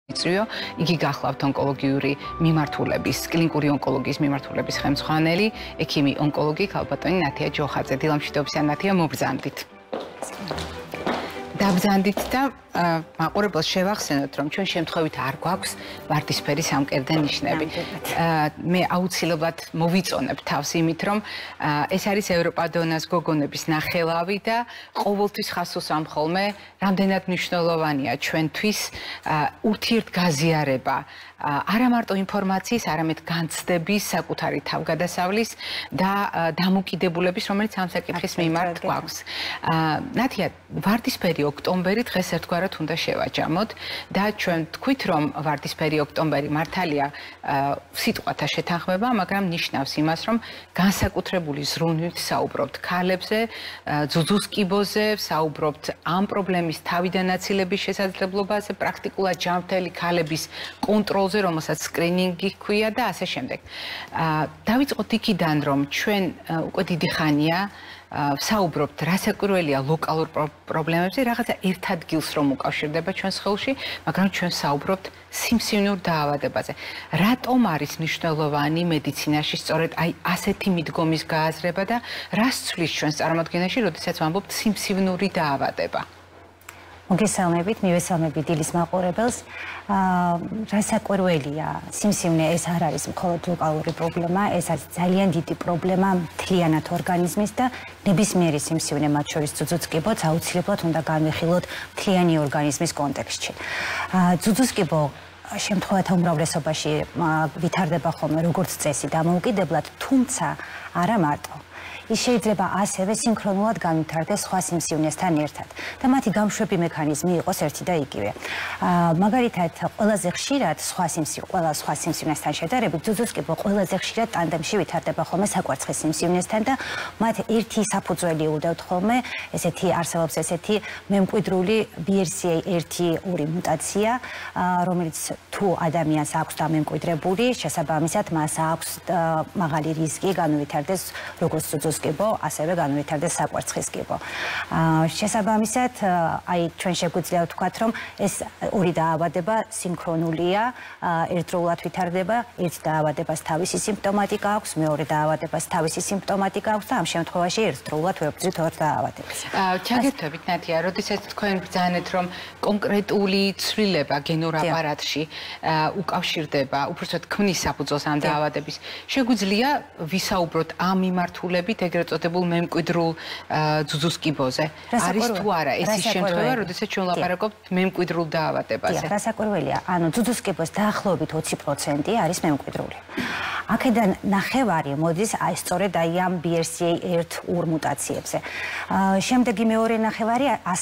იწვიო, იგი გახლავთ ონკოლოგიური მიმართულების, კლინიკური ონკოლოგიის მიმართულების ხელმძღვანელი, ექიმი ონკოლოგი ქალბატონი ნათია ჯოხაძე. დილამშვიდობისა ნათია, მობრძანდით. დაბრძანდით და მაყურებელს შევახსენოთ, რომ ჩვენ შემთხვევით არ გვაქვს ვარდისფერი სამკერდე ნიშნები. მე აუცილებლად მოვიწონებ თავს იმით, რომ ეს არის ევროპადონას გოგონების ნახელავი და ყოველთვის ხასოს ამ ხოლმე რამდენად მნიშვნელოვანია ჩვენთვის ურთიერთგაზიარება არა მარტო ინფორმაციის, არამედ განცდების, საკუთარი თავგადასავლის და დამოკიდებულების, რომელიც ამ საკითხის მიმართ გვაქვს. ნათია, ვარდისფერი ოქტომბერი დღეს ერთგვარად უნდა შევაჯამოთ და ჩვენ თქვით, რომ ვარდისფერი ოქტომბერი მართალია სიტყვათა შეთანხმება, მაგრამ ნიშნავს იმას, რომ განსაკუთრებული ზრუნვით საუბრობთ ქალებზე, ძუძუს კიბოზე, საუბრობთ ამ პრობლემის თავიდანაცილების შესაძლებლობაზე, პრაქტიკულად ჯანმრთელი ქალების კონტროლზე, რომელსაც სკრინინგი ჰქვია და ასე შემდეგ. დავიწყოთ იქიდან, რომ ჩვენ უკვე დიდი ხანია საუბრობთ, რასაკვირველია ლოკალურ პრობლემებზე, რაღაცა ერთ ადგილს რომ უკავშირდება ჩვენს ხელში, მაგრამ ჩვენ საუბრობთ სიმსივნურ დაავადებაზე. რატომ არის მნიშვნელოვანი მედიცინაში სწორედ აი ასეთი მიდგომის გააზრება და რას ცვლის ჩვენს წარმოდგენაში, როდესაც ვამბობთ სიმსივნური დაავადება? მოგესალმებით, მივესალმებით დილის მაყურებელს. რასაკვირველია, სიმსივნე ეს არ არის მხოლოდ ლოკალური პრობლემა, ეს არის ძალიან დიდი პრობლემა მთლიანად ორგანიზმის და ნებისმიერი სიმსივნე, მათ შორის ძუძუცკიბოც, აუცილებლად უნდა განვიხილოთ მთლიანი ორგანიზმის კონტექსტში. ძუძუცკიბო შემთხვევათა უმრავლესობაში ვითარდება ხოლმე როგორც წესი დამოუკიდებლად, თუმცა არა მარტო. ის შეიძლება ასევე სინქრონულად განვითარდეს სხვა სიმსივნესთან ერთად და მათი გამშვები მექანიზმი იყოს ერთი და იგივე. მაგალითად, ყველაზე ხშირად სხვა სიმსივნესთან შედარებით ძუძუცკიბო ყველაზე ხშირად ტანდემში ვითარდება ხოლმე საკვარცხის სიმსივნესთან და მათ ერთი საფუძველი უდევთ ხოლმე, არსებობს ესეთი მემკვიდრული BRCA1-2 მუტაცია, რომელიც თუ ადამიანს აქვს დამემკვიდრებული, შესაბამისად მას აქვს მაღალი რისკი განვითარდეს როგორც ძუძუცკიბო, ასევე განვითარდეს საკვარცხის კიბო. შესაბამისად, აი ჩვენ შეგვიძლია ვთქვათ, რომ ეს ორი დაავადება სინქრონულია, ერთდროულად ვითარდება, ერთ დაავადებას თავისი სიმპტომატიკა აქვს, მეორე დაავადებას თავისი სიმპტომატიკა აქვს და ამ შემთხვევაში ერთდროულად ვებრძვით ორ დაავადებას. ჩაგერთვებით ნათია, როდესაც თქვენ ბრძანეთ, რომ კონკრეტული ცვლილება გენურ აპარატში უკავშირდება, უბრალოდ ქმნის საფუძველს ამ დაავადების, შეგვიძლია ვისაუბროთ ამ მიმართულებით ეგრეთ წოდებულ მემკვიდრულ ძუძუცკიბოზე. არის თუ არა ეს ის შემთხვევა, როდესაც ჩვენ ვლაპარაკობთ მემკვიდრულ დაავადებაზე? რასაკვირველია, ანუ ძუძუცკიბოს დაახლოებით 20% არის მემკვიდრული. აქედან ნახევარი მოდის სწორედ ამ BRCA1-2 მუტაციებზე. შემდეგი მეორე ნახევარი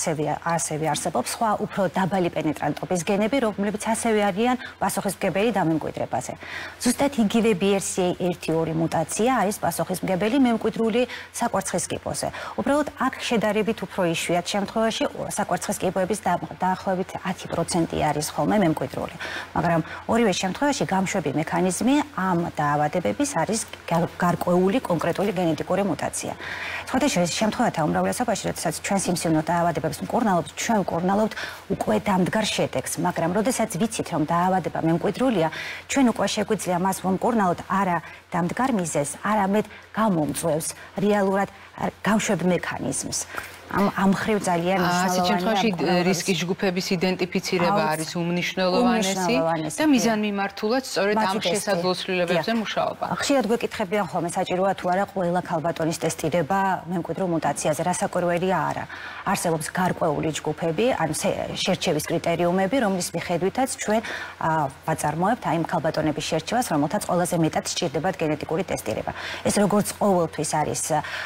ასევე არსებობს სხვა უფრო დაბალი პენეტრანტობის გენები, რომლებიც ასევე არიან პასუხისმგებელი დამემკვიდრებაზე. ზუსტად იგივე BRCA1-2 მუტაცია არის პასუხისმგებელი მემკვიდრული საკვარცხის კიბოზე. უბრალოდ აქ შედარებით უფრო იშვიათ შემთხვევაში საკვარცხის კიბოების დაახლოებით 10% არის ხოლმე მემკვიდრული. მაგრამ ორივე შემთხვევაში გამშვები მექანიზმი ამ დაავადებების არის გარკვეული კონკრეტული გენეტიკური მუტაცია. სხვადასხვა შემთხვევათა უმრავლესობაში, როდესაც ჩვენ სიმსივნო დაავადებებს მკურნალობთ, ჩვენ ვკურნალობთ უკვე დამდგარ შედეგს, მაგრამ როდესაც ვიცით, რომ დაავადება მემკვიდრულია, ჩვენ უკვე შეგვიძლია მას ვმკურნალოთ არა დამდგარ მიზეზს, არამედ გამომწვევს რეალურად გამშვებ მექანიზმს. ამ მხრივ ძალიან მნიშვნელოვანია. ასეთ შემთხვევაში რისკის ჯგუფების იდენტიფიცირება არის უმნიშვნელოვანესი და მიზანმიმართულად სწორედ ამ შესაძლებლობებზე მუშაობა. ხშირად გვეკითხებიან ხოლმე, საჭიროა თუ არა ყველა ქალბატონის ტესტირება მემკვიდრულ მუტაციაზე, რასაკვირველია არა. არსებობს გარკვეული ჯგუფები, ანუ შერჩევის კრიტერიუმები, რომლის მიხედვითაც ჩვენ ვაწარმოებთ აი ამ ქალბატონების შერჩევას, რომელთაც ყველაზე მეტად სჭირდებათ გენეტიკური ტესტირება. ეს როგორც ყოველთვის არის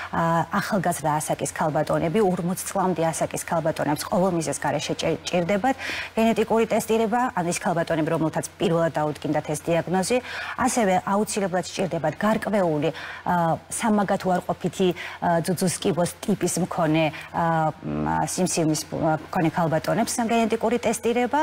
ახალგაზრდა ასაკის ქალბატონები, 40 წლამდე ასაკის ქალბატონებს ყოველ მიზეზს გარეშე ჭირდებათ გენეტიკური ტესტირება, ან ის ქალბატონები, რომელთაც პირველად დაუდგინდათ ეს დიაგნოზი, ასევე აუცილებლად სჭირდებათ გარკვეული სამაგათ უარყოფითი ძუძუცკიბოს ტიპის მქონე სიმსივნის მქონე ქალბატონებს გენეტიკური ტესტირება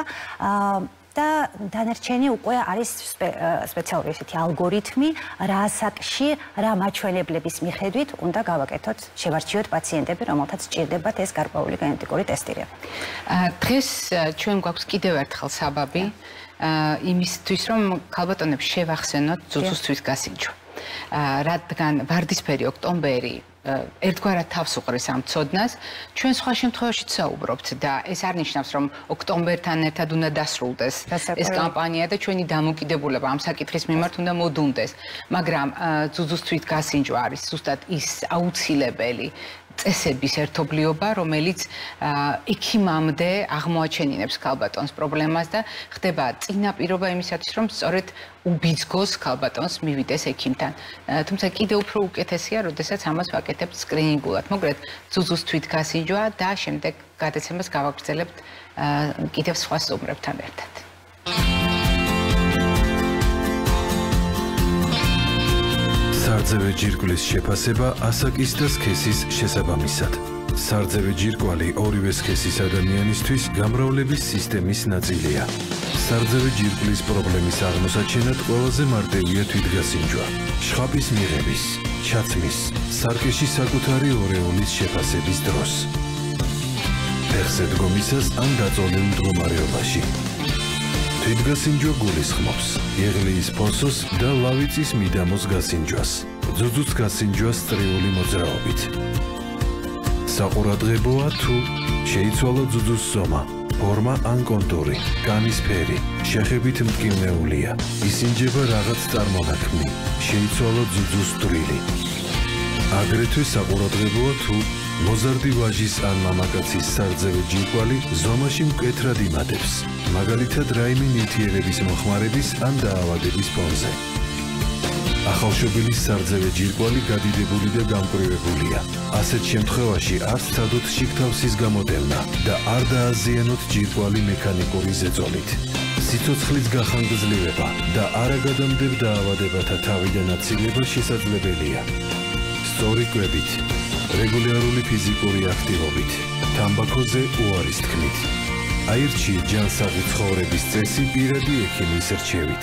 და დანარჩენი უკვე არის სპეციალური ესეთი ალგორითმი, რა ასაკში, რა მაჩვენებლების მიხედვით უნდა გავაკეთოთ, შევარჩიოთ პაციენტები, რომელთაც სჭირდებათ ეს გარკვეული გენეტიკური ტესტირება. დღეს ჩვენ გვაქვს კიდევ ერთხელ საბაბი იმისთვის რომ ქალბატონებს შევახსენოთ ძუძუსთვის გასინჯვა. რადგან ვარდისფერი ოქტომბერი ერთგვარად თავს უყრის ამ ცოდნას, ჩვენ სხვა შემთხვევაშიც საუბრობთ და ეს არ ნიშნავს, რომ ოქტომბერთან ერთად უნდა დასრულდეს ეს კამპანია და ჩვენი დამოკიდებულება ამ საკითხის მიმართ უნდა მოდუნდეს. მაგრამ ძუძუსთვით გასინჯვა არის ზუსტად ის აუცილებელი წესების ერთობლიობა, რომელიც ექიმამდე აღმოაჩენინებს ქალბატონს პრობლემას და ხდება წინაპირობა იმისათვის, რომ სწორედ უბიძგოს ქალბატონს მივიდეს ექიმთან. თუმცა კიდევ უფრო უკეთესია, როდესაც ამას ვაკეთებთ სკრინინგულად. მოგრეთ, ძუძუსთვით გასინჯვა და შემდეგ გადაცემას გავაგრძელებთ კიდევ სხვა სტუმრებთან ერთად. სარძევე ჯირკვლის შეფასება ასაკის და სქესის შესაბამისად. სარძევე ჯირკვალი ორივე სქესის ადამიანისთვის გამრავლების სისტემის ნაწილია. სარძევე ჯირკვლის პრობლემის აღმოსაჩენად ყველაზე მარტივია თვითგასინჯვა. შხაპის მიღების, ჩაცმის, სარკეში საკუთარი ორეოლის შეფასების დროს. ფეხზე დგომისას ან დაწოლილ მდგომარეობაში. თვითგასინჯვა გულისხმობს იღლიის ფოსოს და ლავიწის მიდამოს გასინჯვას, ძუძუც გასინჯვას წრიული მოძრაობით. საყურადღებოა თუ შეიცვალა ძუძუს ზომა, ფორმა ან კონტური, კანის ფერი, შეხებით მტკივნეულია, ისინჯება რაღაც წარმონაქმნი, შეიცვალა ძუძუს დვრილი. აგრეთვე საყურადღებოა თუ მოზარდი ვაჟის ან მამაკაცის სარძევე ჯირკვალი ზომაში მკვეთრად იმატებს, მაგალითად რაიმე ნივთიერების მოხმარების ან დაავადების ფონზე. ახალშობილის სარძევე ჯირკვალი გადიდებული და გამკვრივებულია. ასეთ შემთხვევაში არ სცადოთ შიგთავსის გამოდევნა და არ დააზიანოთ ჯირკვალი მექანიკური ზეწოლით. სიცოცხლის გახანგრძლივება და არაგადამდებ დაავადებათა თავიდან აცილება შესაძლებელია. სწორი კვებით, რეგულარული ფიზიკური აქტივობით, თამბაქოზე უარის თქმით. აირჩიეთ ჯანსაღი ცხოვრების წესი პირადი ექიმის რჩევით.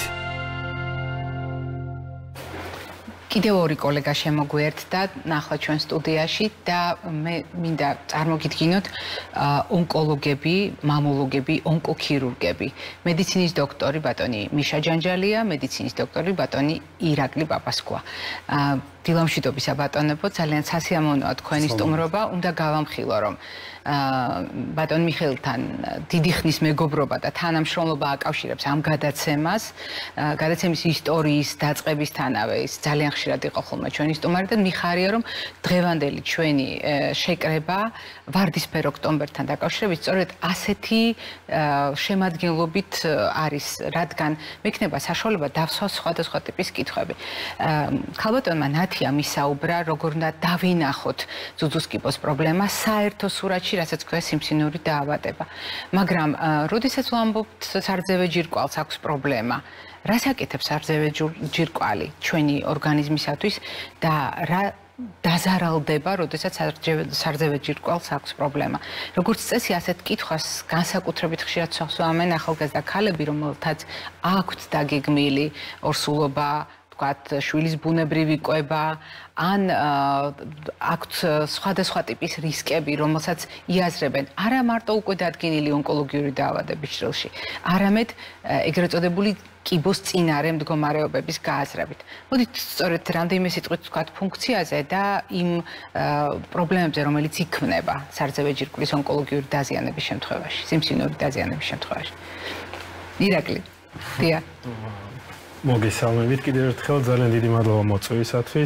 კიდევ ორი კოლეგა შემოგვიერთდა ნახლა ჩვენ სტუდიაში და მე მინდა წარმოგიდგინოთ ონკოლოგები, მამოლოგები, ონკოქირურგები, მედიცინის დოქტორი ბატონი მიშა ჯანჯალია, მედიცინის დოქტორი ბატონი ირაკლი პაპასკუა. დილამშვიდობისა ბატონებო, ძალიან სასიამოვნოა თქვენი სტუმრობა, უნდა გავამხილო რომ ბატონ მიხეილთან დიდი ხნის მეგობრობა და თანამშრომლობა აკავშირებს ამ გადაცემას, გადაცემის ისტორიის დაწყებისთანავე ის ძალიან ხშირად იყო ხოლმე ჩვენი სტუმარი და მიხარია რომ დღევანდელი ჩვენი შეკრება ვარდისფერ ოქტომბერთან დაკავშირებით სწორედ ასეთი შემადგენლობით არის, რადგან მექნება საშუალება დავსვას სხვადასხვა ტიპის კითხვები. ქალბატონმა ნათია მისაუბრა, როგორ უნდა დავინახოთ ძუძუსკიპოს პრობლემა საერთო სურათში, რასაც ქვია სიმსივნური დაავადება. მაგრამ როდესაც ვამბობთ სარძევე ჯირკვალს აქვს პრობლემა, რას აკეთებს სარძევე ჯირკვალი ჩვენი ორგანიზმისათვის და რა დაზარალდება, როდესაც სარძევე ჯირკვალს აქვს პრობლემა. როგორც წესი, ასეთ კითხვას განსაკუთრებით ხშირად სვამენ ახალგაზრდა ქალები, რომელთაც აქვთ დაგეგმილი ორსულობა, თქვათ შვილის ბუნებრივი კვება ან აქვთ სხვადასხვა ტიპის რისკები, რომელსაც იაზრებენ არა მარტო უკვე დადგენილი ონკოლოგიური დაავადების ჭრილში, არამედ ეგრეთ წოდებული კიბოს წინარე მდგომარეობების გააზრებით. მოდით სწორედ რამდენიმე სიტყვით ვთქვათ ფუნქციაზე და იმ პრობლემებზე, რომელიც იქმნება სარძევე ჯირკვლის ონკოლოგიური დაზიანების შემთხვევაში, სიმსივნური დაზიანების შემთხვევაში. ირაკლი, დია. მოგესალმებით კიდევ ერთხელ, ძალიან დიდი მადლობა მოწვევისათვის.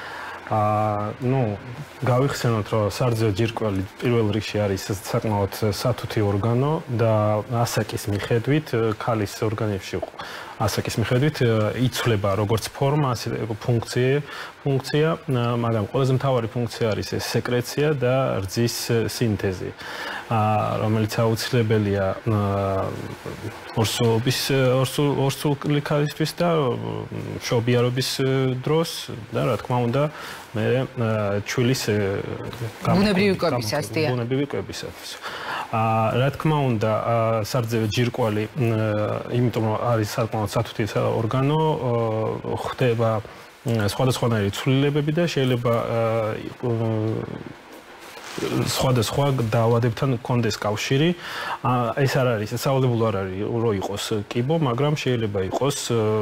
გავიხსენოთ, რომ სარძევე ჯირკვალი პირველ რიგში არის საკმაოდ სათუთი ორგანო და ასაკის მიხედვით, ქალის ორგანიზმში ასაკის მიხედვით იცვლება როგორც ფორმა, ასე ფუნქცია, მაგრამ ყველაზე მთავარი ფუნქცია არის ეს სეკრეცია და რძის სინთეზი, რომელიც აუცილებელია ორსული ქალისთვის და მშობიარობის დროს და რა თქმა უნდა მე ჩვილის ბუნებრივი კვებისას, დია. ბუნებრივი კვებისათვის. რა თქმა უნდა, სარძევე ჯირკვალი, იმიტომ რომ არის საკმაოდ სათუთი ორგანო, ხდება სხვადასხვანაირი ცვლილებები და შეიძლება სხვადასხვა დაავადებთან კონდეს კავშირი. ეს არ არის, სავალდებულო არ არის, რომ იყოს კიბო, მაგრამ შეიძლება იყოს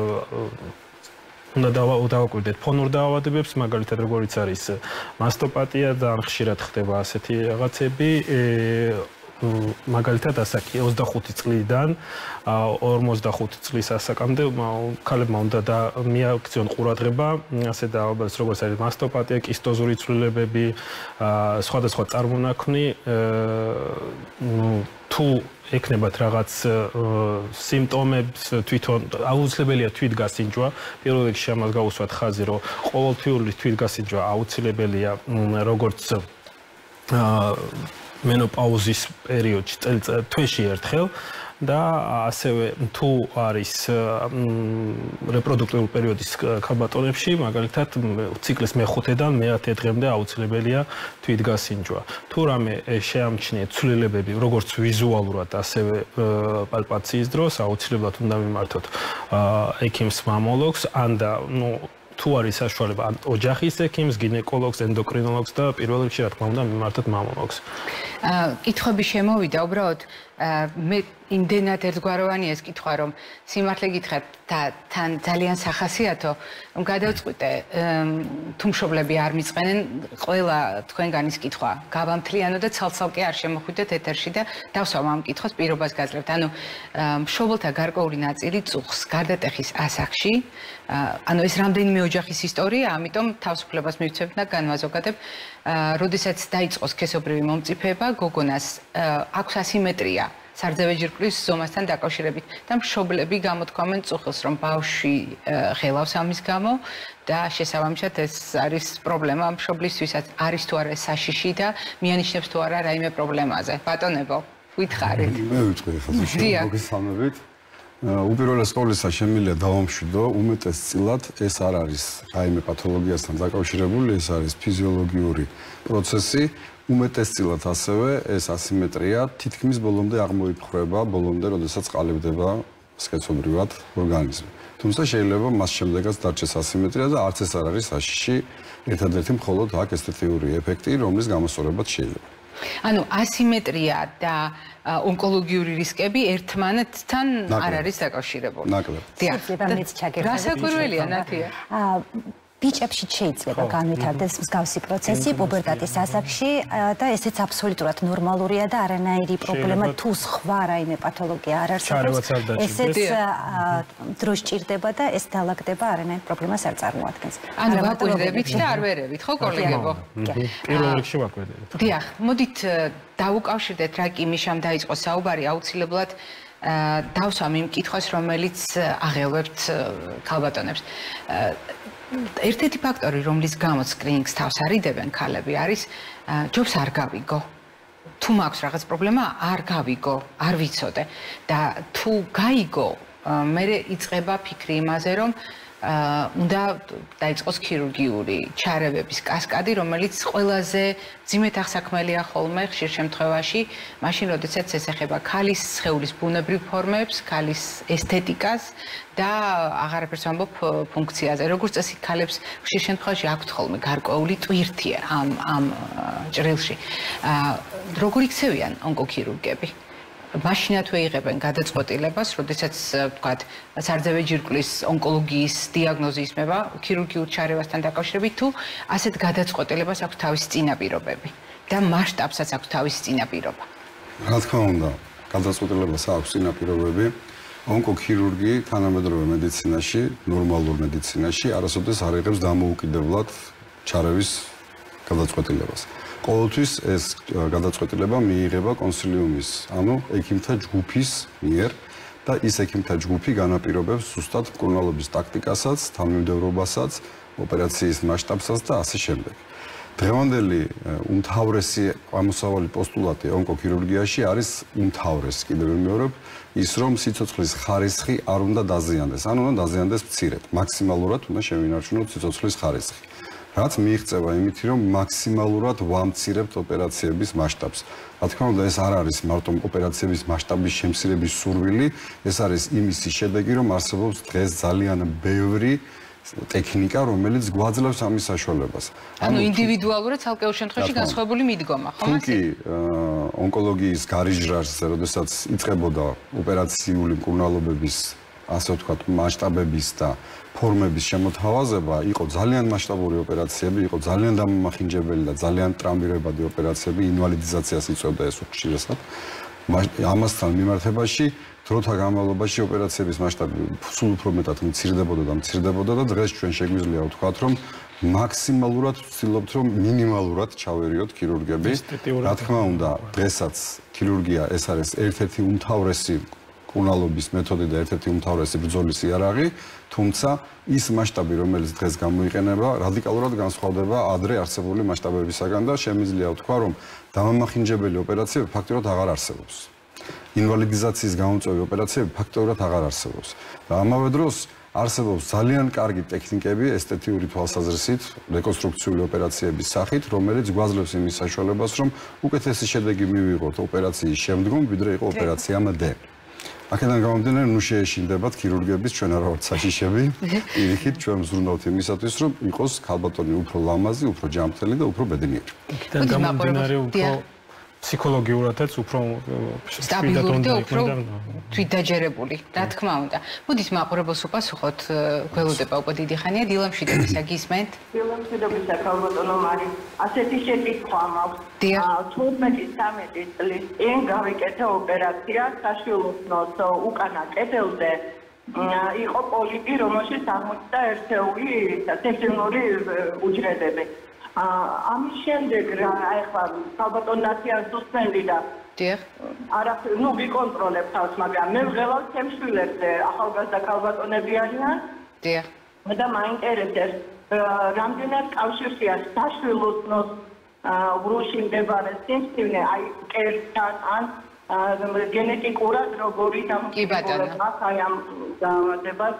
უნდა დავაკვირდეთ ფონურ დაავადებებს, მაგალითად როგორიც არის მასტოპატია, ძალიან ხშირად ხდება ასეთი რაღაცები. მაგალითად ასაკი 25 წლიდან 45 წლის ასაკამდე ქალებმა უნდა მიაქციონ ყურადღება ასე დაავადებებს როგორც არის მასტოპატია, კისტოზური ცვლილებები, სხვადასხვა წარმონაქმნი თუ ეკნებათ რაღაც სიმპტომებს თვითონ აუცილებელია თვითგასინჯვა. პირველ რიგში ამას გავუსვათ ხაზი, რომ ყოველთვიური თვითგასინჯვა აუცილებელია როგორც მენოპაუზის პერიოდში თვეში ერთხელ და ასევე თუ არის რეპროდუქტიული პერიოდის ქალბატონებში, მაგალითად ციკლის მე-5-დან მე-10 დღემდე აუცილებელია თვითგასინჯვა. თუ რამე შეამჩნიეთ ცვლილებები, როგორც ვიზუალურად, ასევე პალპაციის დროს, აუცილებლად უნდა მიმართოთ ექიმს, მამოლოგს, ან და თუ არის საშუალება ოჯახის ექიმს, გინეკოლოგს, ენდოკრინოლოგს და პირველ რიგში რა თქმა უნდა მიმართოთ მამოლოგს. კითხვები შემოვიდა, უბრალოდ მე იმდენად ერთგვაროვანია ეს კითხვა, რომ სიმართლე გითხრათ და თან ძალიან სახასიათო, რომ გადავწყვიტე თუ მშობლები არ მიწყენენ, ყველა თქვენგანის კითხვა გავამთლიანო და ცალ-ცალკე არ შემოხვიდეთ ეთერში და დავსვამ ამ კითხვას, პირობას გაძლევთ. ანუ მშობელთა გარკვეული ნაწილი წუხს გარდატეხის ასაკში, ანუ ეს რამდენიმე ოჯახის ისტორია, ამიტომ თავისუფლებას მივცემ და განვაზოგადებ, როდესაც დაიწყო სქესობრივი მომწიფება, გოგონას აქვს ასიმეტრია სარძევე ჯირკვლის ზომასთან დაკავშირებით და მშობლები გამოთქვამენ წუხილს, რომ ბავშვი ღელავს ამის გამო და შესაბამისად ეს არის პრობლემა მშობლისთვისაც, არის თუ არა საშიში და მიანიშნებს თუ არა რაიმე პრობლემაზე. ბატონებო, ვითხარით. მე ვიტყვი ხაზში, მოგესალმებით. უპირველეს ყოვლისა შემიძლია დავამშვიდო, უმეტესწილად ეს არ არის რაიმე პათოლოგიასთან დაკავშირებული, ეს არის ფიზიოლოგიური პროცესი. უმეტესწილად ასევე ეს ასიმეტრია თითქმის ბოლომდე აღმოიფხრება, ბოლომდე, როდესაც ყალიბდება სქესობრივად ორგანიზმი. თუმცა შეიძლება მას შემდეგაც დარჩეს ასიმეტრია და არც ეს არ არის საშიში, ერთადერთი მხოლოდ აქ ესთეტიური ეფექტი, რომლის გამოსწორებაც შეიძლება. ანუ ასიმეტრია და ონკოლოგიური რისკები ერთმანეთთან არ არის დაკავშირებული. ნაკლებ. რა საკვირველია, ნათია? ბიჭებში შეიძლება განვითარდეს მსგავსი პროცესი პუბერტატის ასაკში და ესეც აბსოლუტურად ნორმალურია და არანაირი პრობლემა თუ სხვა რაიმე პათოლოგია არ არსებობს. ესეც დროს ჭირდება და ეს დალაგდება არანაირ პრობლემას არ წარმოადგენს. ანუ ვაკვირდებით და არ ვერებით, ხო კოლეგებო? პირველ რიგში ვაკვირდებით. დიახ, მოდით დავუკავშირდეთ რა კი მიშამ დაიწყო საუბარი აუცილებლად დავსვამ იმ კითხვას, რომელიც აღელვებთ ქალბატონებს. ერთ-ერთი ფაქტორი, რომლის გამოც სკრინინგს თავს არიდებენ ქალები, არის ჯობს არ გავიგო. თუ მაქვს რაღაც პრობლემა, არ გავიგო, არ ვიცოდე და თუ გაიგო, მე იწყება ფიქრი იმაზე, რომ უნდა დაიწყოს ქირურგიული ჩარევების კასკადი, რომელიც ყველაზე ძიმეთ აღსაქმელია ხოლმე ხშირ შემთხვევაში, მაშინ როდესაც ეს ეხება ქალის სხეულის ბუნებრივ ფორმებს, ქალის ესთეტიკას და აღარაფერს ვამბობ ფუნქციაზე. როგორც წესი ქალებს ხშირ შემთხვევაში აქვთ ხოლმე გარკვეული ტვირთი ამ ჭრილში. როგორ იქცევიან ონკოქირურგები? მაშინათ ვეიღებენ გადაწყვეტილებას, როდესაც ვთქვათ, სარძევე ჯირკვლის ონკოლოგიის დიაგნოზი ისმება ქირურგიულ ჩარევასთან დაკავშირებით, თუ ასეთ გადაწყვეტილებას აქვს თავისი წინაპირობები და მასშტაბსაც აქვს თავისი წინაპირობა. რა თქმა უნდა, გადაწყვეტილებას აქვს წინაპირობები. ონკოქირურგი თანამედროვე მედიცინაში, ნორმალურ მედიცინაში არასოდეს არ იღებს დამოუკიდებლად ჩარევის გადაწყვეტილებას. ყოველთვის ეს გადაწყვეტილება მიიღება კონსილიუმის, ანუ ექიმთა ჯგუფის მიერ და ის ექიმთა ჯგუფი განაპირობებს ზუსტად მკურნალობის ტაქტიკასაც, თანმიმდევრობასაც, ოპერაციის მასშტაბსაც და ასე შემდეგ. დღევანდელი უმთავრესი ამოსავალი პოსტულატი ონკოქირურგიაში არის უმთავრესი, კიდევ ვიმეორებ, ის რომ სიცოცხლის ხარისხი არ უნდა დაზიანდეს, ანუ უნდა დაზიანდეს მცირედ, მაქსიმალურად უნდა შევინარჩუნოთ სიცოცხლის ხარისხი. რაც მიიღწევა იმითი, რომ მაქსიმალურად ვამცირებთ ოპერაციების მასშტაბს. რა თქმა უნდა, ეს არ არის მარტო ოპერაციების მასშტაბის შემცირების სურვილი, ეს არის იმის შედეგი, რომ არსებობს დღეს ძალიან ბევრი ტექნიკა, რომელიც გვაძლევს ამის საშუალებას. ანუ ინდივიდუალურად ცალკეულ შემთხვევაში განსხვავებული მიდგომა, ხომ? თუკი ონკოლოგიის გარიჟრაზე, როდესაც იწყებოდა ოპერაციული მკურნალობების, ასე ვთქვათ, მასშტაბების და ფორმების შემოთავაზება, იყო ძალიან მასშტაბური ოპერაციები, იყო ძალიან დამამახინჯებელი და ძალიან ტრამვირებადი ოპერაციები, ინვალიდიზაციას იწვევდა ეს უხშირესად. ამასთან მიმართებაში დროთა განმავლობაში ოპერაციების მასშტაბი სულ უფრო მეტად მცირდებოდა და დღეს ჩვენ შეგვიძლია ვთქვათ, რომ მაქსიმალურად ვცდილობთ, რომ მინიმალურად ჩავერიოთ ქირურგები. რა თქმა უნდა, დღესაც ქირურგია ეს არის ერთ-ერთი უმთავრესი მკურნალობის მეთოდი და ერთ-ერთი უმთავრესი ბრძოლის იარაღი, თუმცა ის მასშტაბი, რომელიც დღეს გამოიყენება, რადიკალურად განსხვავდება ადრე არსებული მასშტაბებისაგან და შემიძლია ვთქვა, რომ დამამახინჯებელი ოპერაციები ფაქტობრივად აღარ არსებობს. ინვალიდიზაციის გამოწვევი ოპერაციები ფაქტობრივად აღარ არსებობს. და ამავე დროს არსებობს ძალიან კარგი ტექნიკები ესთეტიური თვალსაზრისით, რეკონსტრუქციული ოპერაციების სახით, რომელიც გვაძლევს იმის საშუალებას, რომ უკეთესი შედეგი მივიღოთ ოპერაციის შემდგომ, ვიდრე იყო ოპერაციამდე. აქედან გამომდინარე, ნუ შეეშინდებათ ქირურგების ჩვენ არა ვართ საშიშები, პირიქით ჩვენ ვზრუნავთ იმისათვის, რომ იყოს ქალბატონი უფრო ლამაზი, უფრო ჯანმრთელი და უფრო ბედნიერი. აქედან გამომდინარე უფრო ფსიქოლოგიურადაც უფრო სტაბილური და უფრო თვითდაჯერებული, რა თქმა უნდა. მოდით მაყურებელს უპასუხოთ, გველოდება უკვე დიდი ხანია, დილამშვიდობისა გისმენთ. დილამშვიდობისა ქალბატონო მარი, ასეთი შეკითხვა მაქვს. 15-13 წლის წინ გავიკეთე ოპერაცია საშვილოსნოს უკანა კედელზე. იყო პოლიპი, რომელშიც აღმოჩნდა ერთეული სექციონური უჯრედები. ამის შემდეგ რა ახლა ქალბატონაციას უსმენდი და არაფერ ნუ ვიკონტროლებ თავს, მაგრამ მე ვღელავ ჩემშვილებზე, ახალგაზრდა ქალბატონები არიან. და მაინტერესებს რამდენად კავშირშია საშვილოსნოს ბრუში მდებარე სიმსივნე, აი კერთან ან გენეტიკურად როგორი დამოკიდებულება აქვს აი ამ დაავადებას.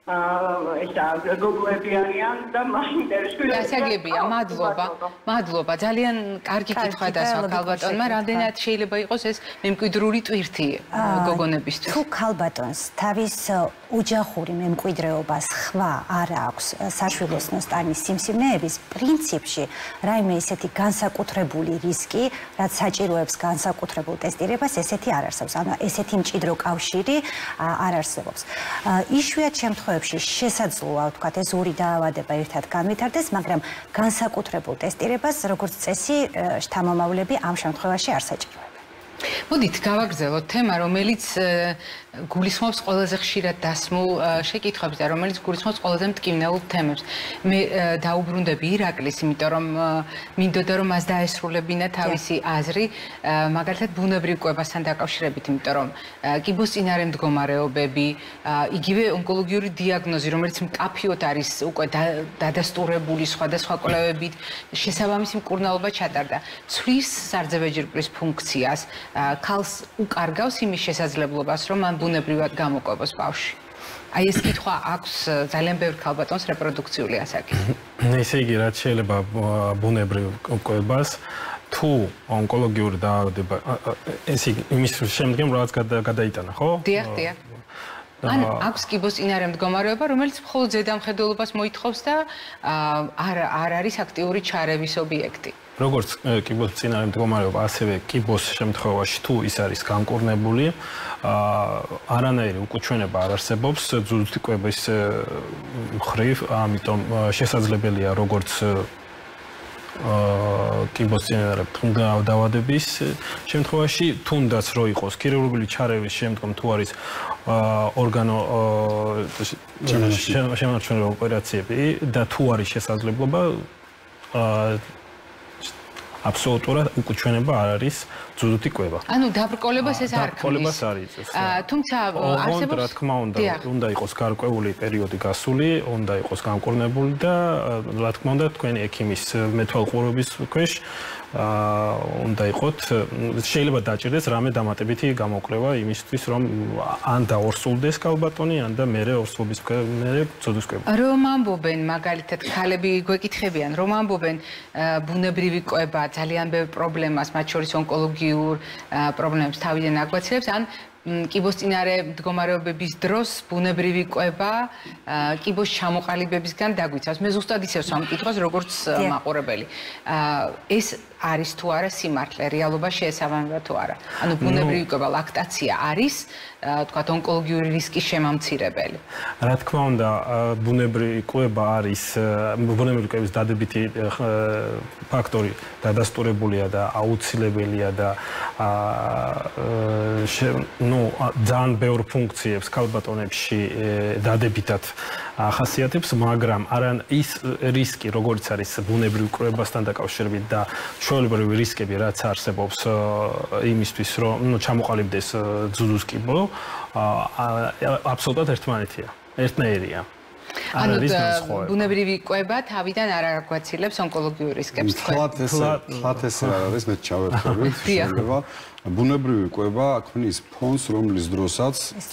ესა გოგოები არიან და მაინტერესებს. გასაგებია, მადლობა. ძალიან კარგი კითხვა დასვა ქალბატონმა, რამდენად შეიძლება იყოს ეს მემკვიდრული ტვირთი გოგონებისთვის. თუ ქალბატონს თავის ოჯახური მემკვიდრეობა სხვა არ აქვს საშვილოსნოს ტანის სიმსივნეების პრინციპში, რაიმე ისეთი განსაკუთრებული რისკი, რაც საჭიროებს განსაკუთრებულ ტესტირებას, ესეთი არ არსებობს. ანუ ესეთი მჭიდრო კავშირი არ არსებობს. იშვიათ შემთხვევებში შესაძლოა, ვთქვათ, ეს ორი დაავადება ერთად განვითარდეს, მაგრამ განსაკუთრებულ ტესტირებას, როგორც წესი, შთამომავლები ამ შემთხვევაში არ საჭიროებენ. მოდით გავაგრძელოთ თემა, რომელიც გულისხმობს ყველაზე ხშირად დასმულ შეკითხვებს და რომელიც გულისხმობს ყველაზე მტკივნეულ თემებს. მე დაუბრუნდები ირაკლის, იმიტომ რომ მინდოდა რომ მას დაესრულებინა თავისი აზრი, მაგალითად ბუნებრივ კვებასთან დაკავშირებით, იმიტომ რომ კიბოსწინარე მდგომარეობები, იგივე ონკოლოგიური დიაგნოზი, რომელიც მკაფიოდ არის უკვე დადასტურებული სხვადასხვა კვლევებით, შესაბამისი მკურნალობა ჩატარდა. ცვლის სარძევეჯირკვლის ფუნქციას, ქალს უკარგავს იმის შესაძლებლობას, რომ მან ბუნებრივად გამოკვებოს ბავშვი. აი ეს კითხვა აქვს ძალიან ბევრ ქალბატონს რეპროდუქციული ასაკი. ესე იგი, რაც შეიძლება ბუნებრივ კვებას, თუ ონკოლოგიური დაავადება, ესე იგი, იმის შემდგომ რაღაც გადაიტანა, ხო? დიახ. ან აქვს კიბოსწინარე მდგომარეობა, რომელიც მხოლოდ ზედამხედველობას მოითხოვს და არ არის აქტიური ჩარევის ობიექტი. როგორც კიბოსწინარე მდგომარეობა, ასევე კიბოს შემთხვევაში თუ ის არის განკურნებული, არანაირი უკუჩვენება არ არსებობს ძუძუთი კვების მხრივ, ამიტომ შესაძლებელია როგორც კიბოსწინარე დაავადების შემთხვევაში, თუნდაც რო იყოს ქირურგიული ჩარევის შემდგომ თუ არის ორგანო შემორჩენილი ოპერაციები და თუ არის შესაძლებლობა აბსოლუტურად უკუჩვენება არ არის ძუძუთი კვება. ანუ დაბრკოლებას ეს არ ქმნის. დაბრკოლებას არ იწევს. თუმცა არსებობს, რა თქმა უნდა იყოს გარკვეული პერიოდი გასული, უნდა იყოს განკურნებული და რა თქმა უნდა თქვენი ექიმის მეთვალყურების ქვეშ უნდა იყოთ, შეიძლება დაჭირდეს რამე დამატებითი გამოკვლევა იმისთვის, რომ ან დაორსულდეს ქალბატონი, ან და მერე ორსულობის მერე ძუძვის კვება. რომ ამბობენ, მაგალითად, ქალები გვეკითხებიან, რომ ამბობენ ბუნებრივი კვება ძალიან ბევრ პრობლემას, მათ შორის ონკოლოგიურ პრობლემებს თავიდან აგვაცილებს, ან კიბოსწინარე მდგომარეობების დროს ბუნებრივი კვება კიბოს ჩამოყალიბებისგან დაგვიცავს. მე ზუსტად ისევ სამკითხოს, როგორც მაყურებელი. ეს არის თუ არა სიმართლე, რეალობაში ესაბამება თუ არა. ანუ ბუნებრივი კვება, ლაქტაცია არის, თქვათ, ონკოლოგიური რისკის შემამცირებელი. რა თქმა უნდა, ბუნებრივი კვება არის, ბუნებრივი კვების დადებითი ფაქტორი დადასტურებულია და აუცილებელია და ძალიან ბევრ ფუნქციებს ქალბატონებში დადებითად ახასიათებს, მაგრამ არან ის რისკი, როგორც არის ბუნებრივ კვებასთან დაკავშირებით და ჩვეულებრივი რისკები, რაც არსებობს იმისთვის, რომ ჩამოყალიბდეს ძუძუს კიბო, აბსოლუტურად ერთმანეთია, ერთნაირია. ანუ ბუნებრივი კვება თავიდან არ აგვაცილებს ონკოლოგიურ რისკებს. ხლათ ეს არ არის, მე ჩავერთები, შეიძლება ბუნებრივი კვება ქმნის ფონს, რომლის დროსაც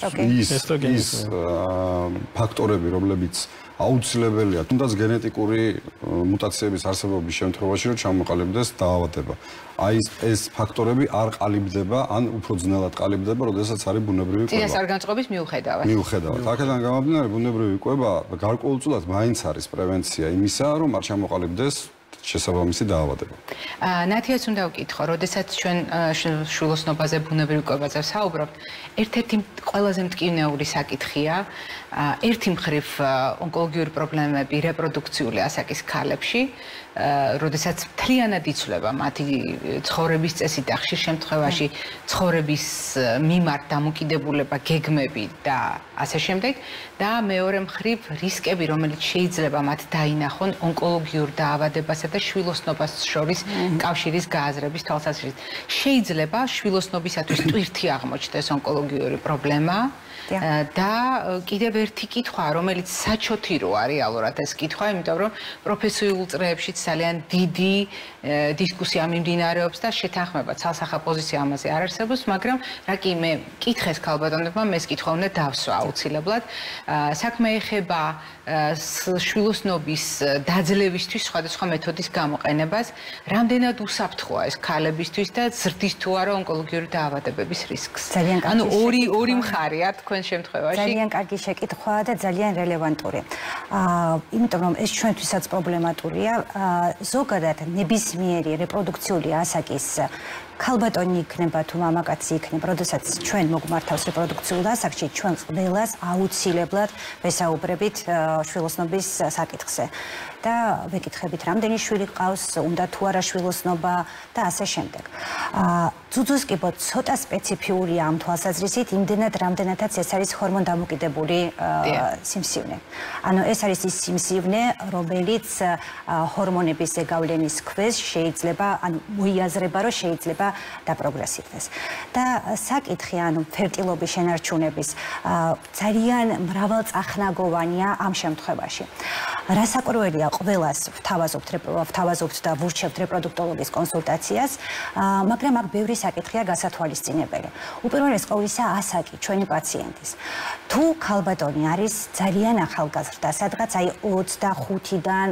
ის ფაქტორები, რომლებიც აუცილებელია, თუნდაც გენეტიკური მუტაციების არსებობის შემთხვევაში, რომ ჩამოყალიბდეს დაავადება. აი ეს ფაქტორები არ ყალიბდება, ან უფრო ძნელად ყალიბდება, როდესაც არის ბუნებრივი კვება. წინასწარმეტყობის მიუხედავად. აქედან გამომდინარე, ბუნებრივი კვება გარკვეულწილად მაინც არის პრევენცია იმისა, რომ არ ჩამოყალიბდეს შესაბამისი დაავადება. ნათიას უნდა ვკითხო, როდესაც ჩვენ შვილოსნობაზე ბუნებრივ კვებაზე ვსაუბრობთ, ერთ-ერთი ყველაზე მტკივნეული საკითხია, ერთი მხრივ ონკოლოგიური პრობლემები რეპროდუქციული ასაკის ქალებში, როდესაც მთლიანად იცვლება მათი ცხოვრების წესი და ხშირ შემთხვევაში ცხოვრების მიმართ დამოკიდებულება, გეგმები და ასე შემდეგ, და მეორე მხრივ რისკები, რომელიც შეიძლება მათ დაინახონ ონკოლოგიურ დაავადებასა და შვილოსნობას შორის კავშირის გააზრების თვალსაზრისით. შეიძლება შვილოსნობისათვის ტვირთი აღმოჩნდეს ონკოლოგიური პრობლემა და კიდევ ერთი კითხვა, რომელიც საჩოთიროა რეალურად ეს კითხვა, იმიტომ რომ პროფესიულ წრეებშიც ძალიან დიდი დისკუსია მიმდინარეობს და შეთანხმება ცალსახა პოზიცია ამაზე არ არსებობს, მაგრამ რა კი მე კითხეს ქალბატონებმა, მე ეს კითხვა უნდა დავსვა აუცილებლად. საქმე ეხება შვილოსნობის დაძლევისთვის სხვადასხვა მეთოდის გამოყენებას, რამდენად უსაფრთხოა ეს ქალებისთვის და ზრდის თუ არა ონკოლოგიური დაავადებების რისკს. ანუ ორი მხარეა თქვენ შემთხვევაში. ძალიან კარგი შეკითხვაა და ძალიან რელევანტური. იმიტომ რომ ეს ჩვენთვისაც პრობლემატურია, ზოგადად ნებისმიერი რეპროდუქციული ასაკის ქალბატონი იქნება თუ მამაკაცი იქნება, როდესაც ჩვენ მოგმართავს რეპროდუქციულ ასაკში, ჩვენ ყველას აუცილებლად ვესაუბრებით შვილოსნობის საკითხზე. და ვეკითხებით, რამდენი შვილი ყავს, უნდა თუ არა შვილოსნობა და ასე შემდეგ. ძუძუს კიბო ცოტა სპეციფიურია ამ თვალსაზრისით, იმდენად რამდენადაც ეს არის ჰორმონდამოკიდებული სიმსივნე. ანუ ეს არის ის სიმსივნე, რომელიც ჰორმონების ზეგავლენის ქვეშ შეიძლება, ანუ მოიაზრება, რომ შეიძლება დაპროგრესირდეს. და საკითხი, ანუ ფერტილობის შენარჩუნების ძალიან მრავალწახნაგოვანია ამ შემთხვევაში. რასაკვირველია, ყველას ვთავაზობთ და ვურჩევთ რეპროდუქტოლოგის კონსულტაციას, მაგრამ აქ ბევრი საკითხია გასათვალისწინებელი. უპირველეს ყოვლისა ასაკი ჩვენი პაციენტის. თუ ქალბატონი არის ძალიან ახალგაზრდა, სადღაც აი 25-დან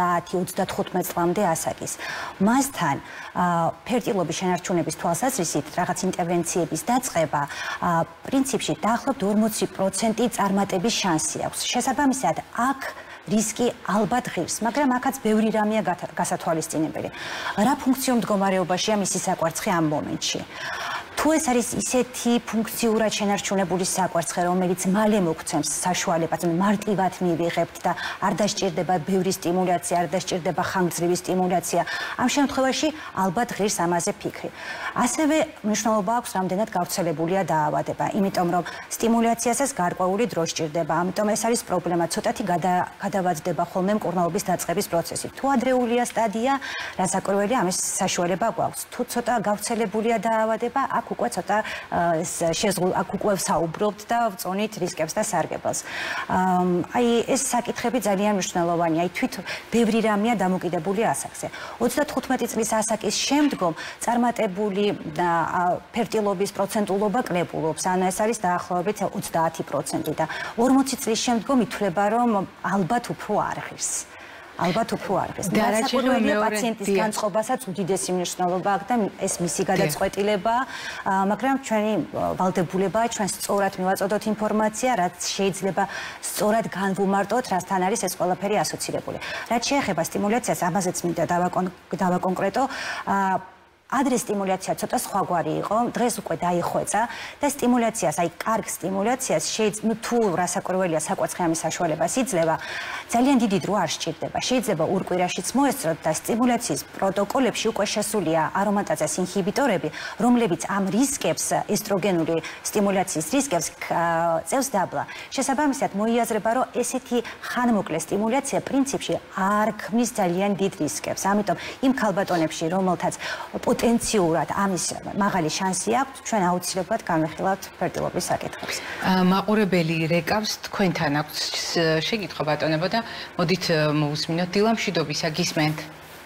30-35 წლამდე ასაკის, მასთან ფერტილობის შენარჩუნების თვალსაზრისით რაღაც ინტერვენციების დაწყება პრინციპში დაახლოებით 40% წარმატების შანსი აქვს. შესაბამისად, აქ რისკი ალბათ ღირს, მაგრამ აქაც ბევრი რამეა გასათვალისწინებელი. რა ფუნქციურ მდგომარეობაშია მისი საკვარცხე ამ მომენტში? თუ ეს არის ისეთი ფუნქციურად შენარჩუნებული საკვარცხე, რომელიც მალე მოგცემს საშუალებას, მარტივად მივიღებთ და არ დასჭირდება ბევრი სტიმულაცია, არ დასჭირდება ხანგრძლივი სტიმულაცია, ამ შემთხვევაში ალბათ ღირს ამაზე ფიქრი. ასევე მნიშვნელობა აქვს, რამდენად გავრცელებულია დაავადება, იმიტომ რომ სტიმულაციასაც გარკვეული დრო სჭირდება, ამიტომ ეს არის პრობლემა, ცოტათი გადავაძდება ხოლმე მკურნალობის დაწყების პროცესი. თუ ადრეულია სტადია, რასაკვირველია, ამის საშუალება გვაქვს. თუ ცოტა გავრცელებულია დაავადება, აქ უკვე ცოტა აქ უკვე ვსაუბრობთ და ვწონით რისკებს და სარგებელს. აი ეს საკითხები ძალიან მნიშვნელოვანია. აი თვით ბევრი რამეა დამოკიდებული ასაკზე. 35 წლის ასაკის შემდგომ წარმატებული ფერტილობის პროცენტულობა კლებულობს. ანუ ეს არის დაახლოებით 30% და 40 წლის შემდგომ ითვლება, რომ ალბათ უფრო არ ღირს. ალბათ უფრო არის. განსაკუთრებულად პაციენტის განწყობასაც უდიდესი მნიშვნელობა აქვს და ეს მისი გადაწყვეტილება, მაგრამ ჩვენი ვალდებულებაა ჩვენ სწორად მივაწოდოთ ინფორმაცია, რაც შეიძლება სწორად განვუმარტოთ, რასთან არის ეს ყველაფერი ასოცირებული. რაც შეეხება სტიმულაციას, ამაზეც მინდა დავაკონკრეტო. ადრე სტიმულაცია ცოტა სხვაგვარი იყო, დღეს უკვე დაიხვეწა და სტიმულაციას, აი კარგ სტიმულაციას შეიძლება თუ რასაკვირველია საკვაცხეამის საშუალებას იძლევა, ძალიან დიდი დრო არ სჭირდება. შეიძლება ურკვირაშიც მოესწროთ და სტიმულაციის პროტოკოლებში უკვე შესულია არომატაზის ინჰიბიტორები, რომლებიც ამ რისკებს, ესტროგენული სტიმულაციის რისკებს წევს დაბლა. შესაბამისად მოიაზრება, რომ ესეთი ხანმოკლე სტიმულაცია პრინციპში არ ქმნის ძალიან დიდ რისკებს. ამიტომ იმ ქალბატონებში, რომელთაც პოტენციურად ამის მაღალი შანსი აქვს, ჩვენ აუცილებლად განვიხილავთ ფერტილობის საკითხებს. მაყურებელი რეკავს თქვენთან აქვს შეკითხვა ბატონებო და მოდით მოვუსმინოთ დილამშვიდობისა გისმენთ.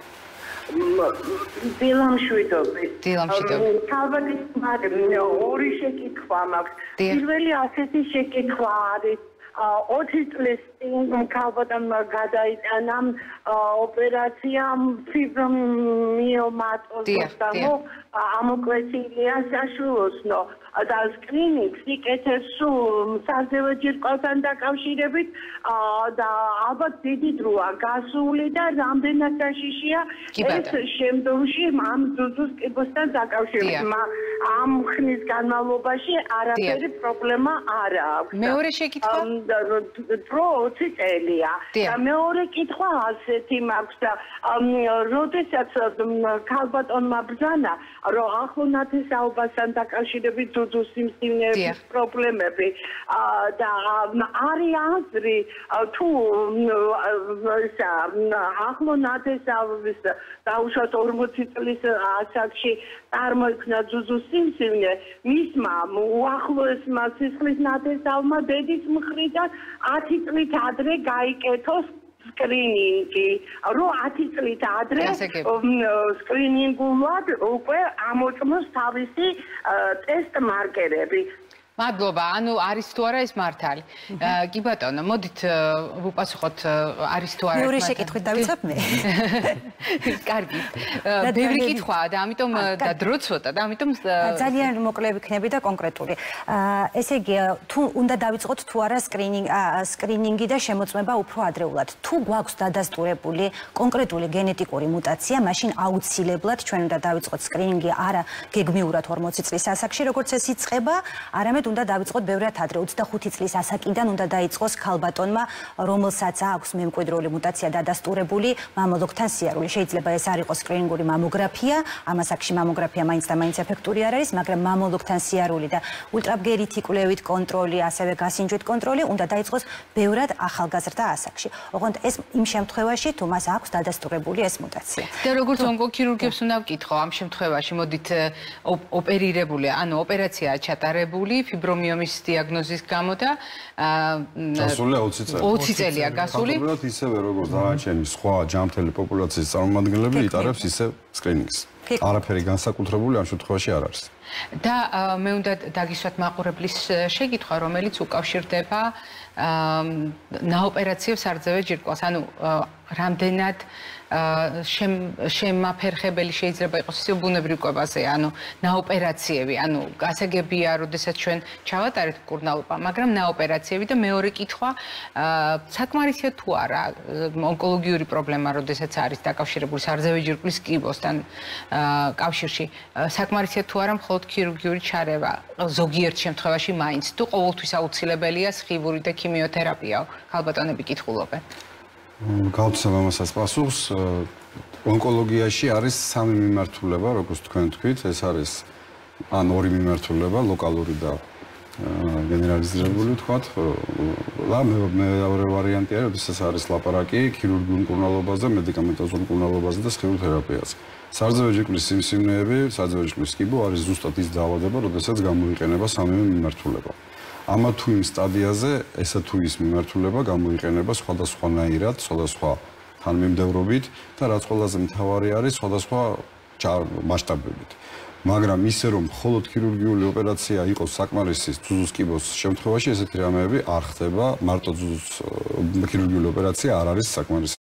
დილამშვიდობი. დილამშვიდობი. ორი შეკითხვა მაქვს. პირველი ასეთი შეკითხვა არის 20 წლის წინ ქალბატონმა გადაიტანა ოპერაცია ფიბრომიომატოზის გამო ამოკვეთილია საშუალოსნო და სკრინინგს იკეთებს სარძევე ჯირკვალთან დაკავშირებით და ალბათ დიდი დროა გასული და რამდენად საშიშია ეს შემდგომში ამ ძუძუს კიბოსთან დაკავშირებით. ამ ხნის განმავლობაში არაფერი პრობლემა არ აქვს. მეორე შეკითხვა დრო 20 წელია და მეორე კითხვა ასეთი მაქვს და როდესაც ქალბატონმა ბრძანა რომ ახლო ნათესაობასთან დაკავშირებით ძუძუს სიმსივნეების პრობლემები და არის აზრი თუ ახლო ნათესაობის დაუშვათ 40 წლის ასაკში წარმოიქმნა ძუძუს სიმსივნე მისმა უახლოესმა სისხლის ნათესავმა დედის მხრიდან 10 წლით ადრე გაიკეთოს სკრინინგი, რომ 10 წლით ადრე სკრინინგულად უკვე ამოწმოს თავისი ტესტ მარკერები. მადლობა, ანუ არის თუ არა ეს მართალი. კი ბატონო, მოდით ვუპასუხოთ არის თუ არა ეს მართალი. მეორე შეკითხვით დავიწყებ მე. კარგი. ბევრი კითხვაა და ამიტომ და დრო ცოტა და ამიტომ ძალიან მოკლე ვიქნები და კონკრეტული. ესე იგი, თუ უნდა დავიწყოთ თუ არა სკრინინგი და შემოწმება უფრო ადრეულად. თუ გვაქვს დადასტურებული კონკრეტული გენეტიკური მუტაცია, მაშინ აუცილებლად ჩვენ უნდა დავიწყოთ სკრინინგი არა გეგმიურად 40 წლის ასაკში, როგორც ეს იწყება, არამედ უნდა დავიწყოთ ბევრად ადრე 25 წლის ასაკიდან უნდა დაიწყოს ქალბატონმა, რომელსაც აქვს მემკვიდრეული მუტაცია დადასტურებული მამოლოგთან სიარული. შეიძლება ეს არ იყოს სკრინინგური მამოგრაფია, ამ ასაკში მამოგრაფია მაინც და მაინც ეფექტური არ არის, მაგრამ მამოლოგთან სიარული და ულტრაბგერითი კვლევით კონტროლი, ასევე გასინჯვით კონტროლი უნდა დაიწყოს ბევრად ახალგაზრდა ასაკში. ოღონდ ეს იმ შემთხვევაში, თუ მას აქვს დადასტურებული ეს მუტაცია. და როგორც ონკოქირურგებს უნდა ვკითხო ამ შემთხვევაში, მოდით ოპერირებული, ანუ ოპერაციაა ჩატარებული ფიბრომიომის დიაგნოზის გამო და გასულია 20 წელი. 20 წელია გასული. ხალხურად ისევე როგორც დანარჩენი სხვა ჯანმრთელი პოპულაციის წარმომადგენლები იტარებს ისე სკრინინგს. არაფერი განსაკუთრებული ამ შემთხვევაში არ არის. და მე უნდა დაგისვათ მაყურებლის შეკითხვა, რომელიც უკავშირდება ნაოპერაციო სარძევე ჯირკვალს, ანუ რამდენად შემაფერხებელი შეიძლება იყოს ისე ბუნებრივ კვებაზე, ანუ ნაოპერაციები, ანუ გასაგებია, როდესაც ჩვენ ჩავატარეთ მკურნალობა, მაგრამ ნაოპერაციები და მეორე კითხვა, საკმარისია თუ არა ონკოლოგიური პრობლემა, როდესაც არის დაკავშირებული სარძევე ჯირკვლის კიბოსთან კავშირში, საკმარისია თუ არა მხოლოდ ქირურგიული ჩარევა, ზოგიერთ შემთხვევაში მაინც თუ ყოველთვის აუცილებელია სხივური და ქიმიოთერაპია, ქალბატონები კითხულობენ. გავცემ ამასაც პასუხს. ონკოლოგიაში არის სამი მიმართულება, როგორც თქვენ თქვით, ეს არის ან ორი მიმართულება, ლოკალური და გენერალიზირებული ვთქვათ. და მეორე ვარიანტი არის, როდესაც არის ლაპარაკი ქირურგიულ მკურნალობაზე, მედიკამენტოზურ მკურნალობაზე და სხიურ თერაპიაზე. სარძევე ჯირკვლის სიმსივნეები, სარძევე ჯირკვლის კიბო არის ზუსტად ის დაავადება, როდესაც გამოიყენება სამივე მიმართულება. ამა თუ იმ სტადიაზე, ესა თუ ის მიმართულება გამოიყენება სხვადასხვანაირად, სხვადასხვა თანმიმდევრობით და რაც ყველაზე მთავარი არის, სხვადასხვა მასშტაბებით. მაგრამ ისე რომ მხოლოდ ქირურგიული ოპერაცია იყოს საკმარისი ძუძუს კიბოს შემთხვევაში, ესეთი რამეები არ ხდება, მარტო ძუძუს ქირურგიული ოპერაცია არ არის საკმარისი.